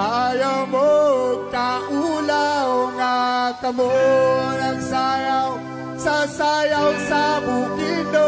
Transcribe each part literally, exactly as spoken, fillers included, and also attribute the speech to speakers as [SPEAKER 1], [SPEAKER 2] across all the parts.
[SPEAKER 1] Ayaw mo kaulaw nga kamo nagsayaw sa sayaw sa Bukidnon.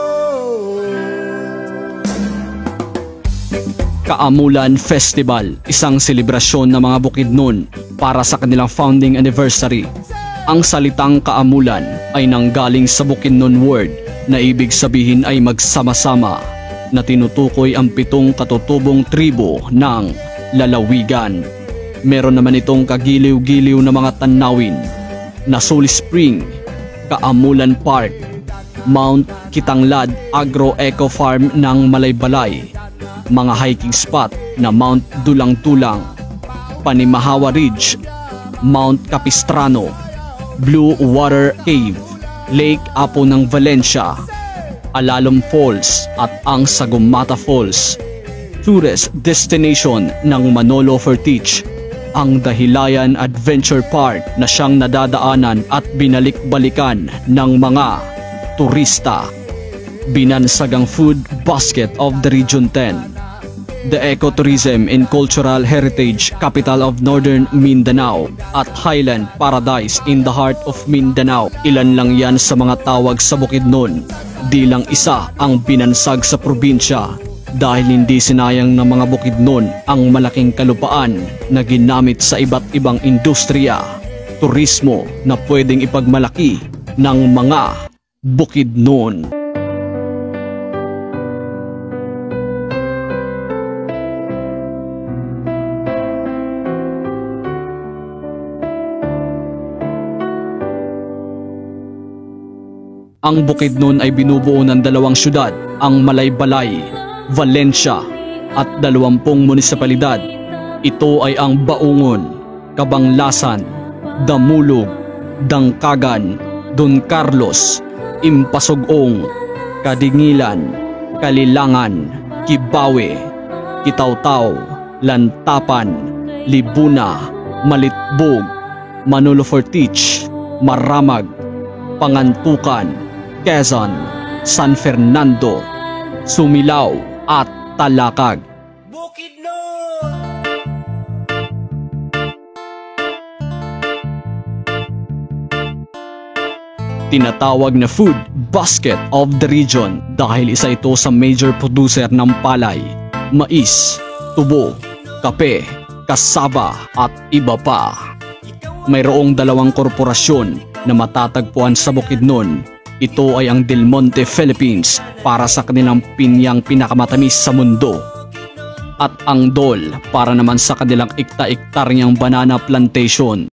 [SPEAKER 2] Kaamulan Festival, isang selebrasyon ng mga Bukidnon para sa kanilang founding anniversary. Ang salitang kaamulan ay nanggaling sa Bukidnon word na ibig sabihin ay magsama-sama, na tinutukoy ang pitong katutubong tribo ng lalawigan. Meron naman itong kagiliw-giliw na mga tanawin: Nasuli Spring, Kaamulan Park, Mount Kitanglad Agro-Eco Farm ng Malaybalay, mga hiking spot na Mount Dulang-Tulang, Panimahawa Ridge, Mount Capistrano, Blue Water Cave, Lake Apo ng Valencia, Alalom Falls at ang Sagumata Falls. Tourist destination ng Manolo Fertich, ang Dahilayan Adventure Park na siyang nadadaanan at binalik-balikan ng mga turista. Binansagang food basket of the Region ten. The Ecotourism and Cultural Heritage Capital of Northern Mindanao at Highland Paradise in the heart of Mindanao. Ilan lang yan sa mga tawag sa Bukidnon. Di lang isa ang binansag sa probinsya, dahil hindi sinayang ng mga Bukidnon ang malaking kalupaan na ginamit sa iba't ibang industriya, turismo na pwedeng ipagmalaki ng mga Bukidnon. Ang Bukidnon ay binubuo ng dalawang syudad, ang Malaybalay, Valencia at dalawampung munisipalidad. Ito ay ang Baungon, Cabanglasan, Damulog, Dangkagan, Don Carlos, Impasugong, Kadingilan, Kalilangan, Kibawe, Kitawtaw, Lantapan, Libuna, Malitbog, Manolo Fertich, Maramag, Pangantukan, Quezon, San Fernando, Sumilao at Talakag.
[SPEAKER 1] Bukidnon!
[SPEAKER 2] Tinatawag na food basket of the region dahil isa ito sa major producer ng palay, mais, tubo, kape, kasaba at iba pa. Mayroong dalawang korporasyon na matatagpuan sa Bukidnon. Ito ay ang Del Monte Philippines para sa kanilang pinyang pinakamatamis sa mundo, at ang Dole para naman sa kanilang ikta-iktaryang banana plantation.